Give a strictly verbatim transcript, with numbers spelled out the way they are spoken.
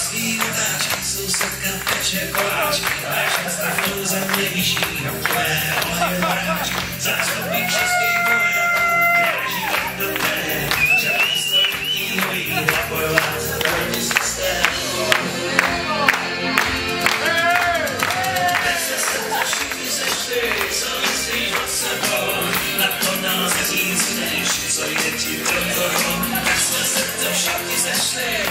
svý otáčky, sousedka peče koláčky, až na stavnou zem nevyšší, tvé moje bráčky, zástupy českých vojáků, kráží do té, žádný století hojí, bojovat proti systému. Teď se to všichni sešli, co myslíš o sebou, na to nás říct než, co jde ti do toho. Tak jsme se to všichni sešli,